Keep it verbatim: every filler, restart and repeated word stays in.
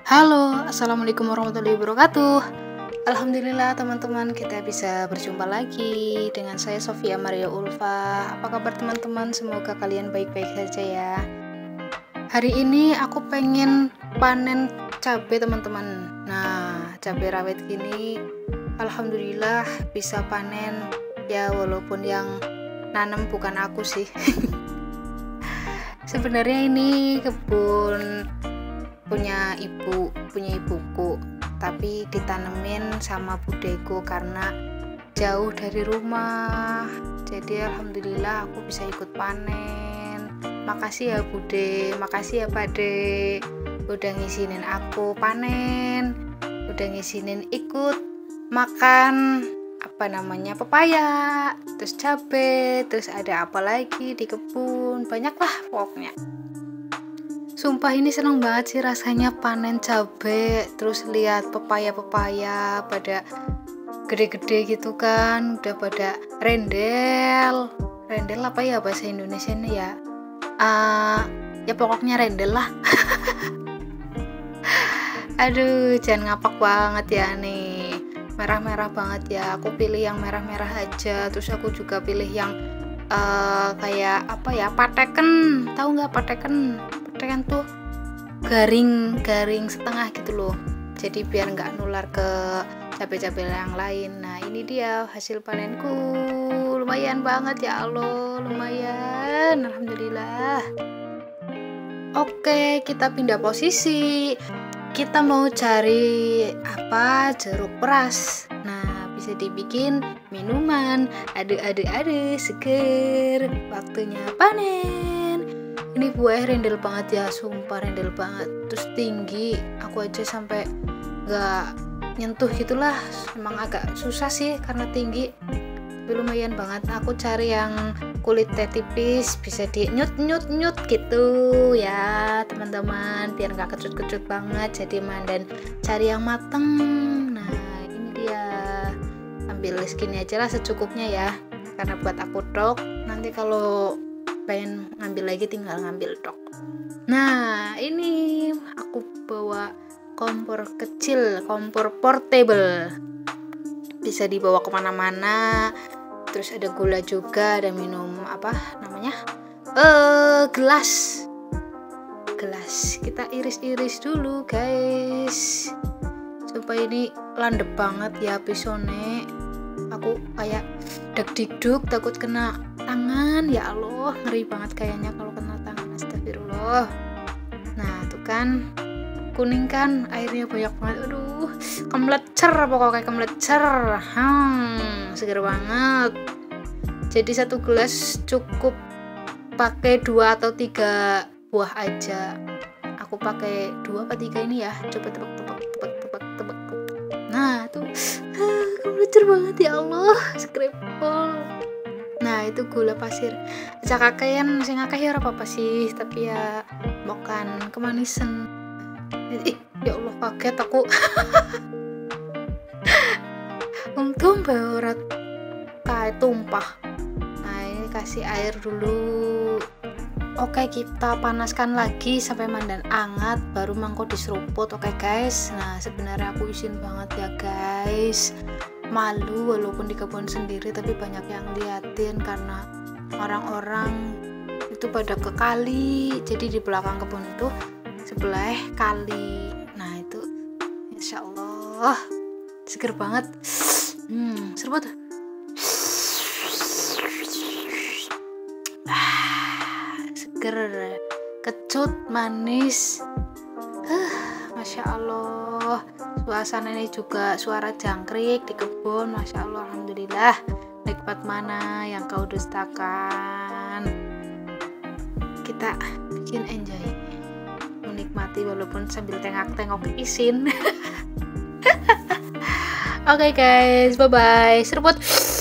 Halo, assalamualaikum warahmatullahi wabarakatuh. Alhamdulillah teman-teman, kita bisa berjumpa lagi dengan saya Sofia Maria Ulfa. Apa kabar teman-teman? Semoga kalian baik-baik saja ya. Hari ini aku pengen panen cabai teman-teman. Nah, cabai rawit gini alhamdulillah bisa panen ya, walaupun yang nanam bukan aku sih. Sebenarnya ini kebun punya ibu punya ibuku, tapi ditanemin sama budeku karena jauh dari rumah. Jadi alhamdulillah aku bisa ikut panen. Makasih ya bude, makasih ya pade, udah ngizinin aku panen, udah ngizinin ikut makan apa namanya pepaya, terus cabai, terus ada apa lagi di kebun, banyak lah pokoknya. Sumpah ini seneng banget sih rasanya panen cabai, terus lihat pepaya-pepaya pada gede-gede gitu kan, udah pada rendel. Rendel apa ya bahasa Indonesia nih ya? Uh, ya pokoknya rendel lah. Aduh, jangan ngapak banget ya nih. Merah-merah banget ya. Aku pilih yang merah-merah aja. Terus aku juga pilih yang uh, kayak apa ya? Pateken. Tahu nggak pateken? Kan tuh garing-garing setengah gitu loh, jadi biar nggak nular ke cabai-cabai yang lain. Nah ini dia hasil panenku, lumayan banget ya Allah, lumayan alhamdulillah. Oke, kita pindah posisi, kita mau cari apa, jeruk peras. Nah bisa dibikin minuman, ade-ade-ade seger, waktunya panen. Ini buah rendel banget ya, sumpah rendel banget, terus tinggi, aku aja sampai nggak nyentuh gitulah. Emang agak susah sih karena tinggi, tapi lumayan banget. Aku cari yang kulitnya tipis, bisa di nyut nyut nyut gitu ya teman-teman, biar nggak kecut-kecut banget jadi man. Dan cari yang mateng. Nah ini dia, ambil segini aja lah secukupnya ya, karena buat aku dok, nanti kalau pengen ngambil lagi tinggal ngambil dok. Nah ini aku bawa kompor kecil, kompor portable, bisa dibawa kemana-mana. Terus ada gula juga, ada minum apa namanya eh gelas gelas kita iris-iris dulu guys, supaya ini landep banget ya pisone. Aku kayak deg-degduk takut kena tangan, ya Allah ngeri banget kayaknya kalau kena tangan, astagfirullah. Nah tuh kan kuning kan, airnya banyak banget, aduh kemelecer pokoknya kemelecer. hmm, seger banget. Jadi satu gelas cukup pakai dua atau tiga buah aja. Aku pakai dua apa tiga ini ya, coba tebak-tebak tebak-tebak tebak. Nah tuh kemelecer banget ya Allah, skripol. Nah itu gula pasir aja kakean, sing akeh ya ora apa-apa sih, tapi ya bukan kemanisan. Ih ya Allah kaget aku. Untung barat kayak tumpah. Nah ini kasih air dulu. Oke, kita panaskan lagi sampai mandan anget, baru mangko diseruput. Oke guys, nah sebenarnya aku izin banget ya guys, malu walaupun di kebun sendiri, tapi banyak yang liatin karena orang-orang itu pada ke kali. Jadi di belakang kebun itu sebelah kali. Nah itu insya Allah seger banget. Hmm, seruput. Seger, kecut, manis. Uh, Masya Allah. Suasana ini juga suara jangkrik di kebun, Masya Allah, alhamdulillah. Nikmat mana yang kau dustakan. Kita bikin enjoy, menikmati walaupun sambil tengok-tengok isin. Oke okay guys, bye bye. Seruput.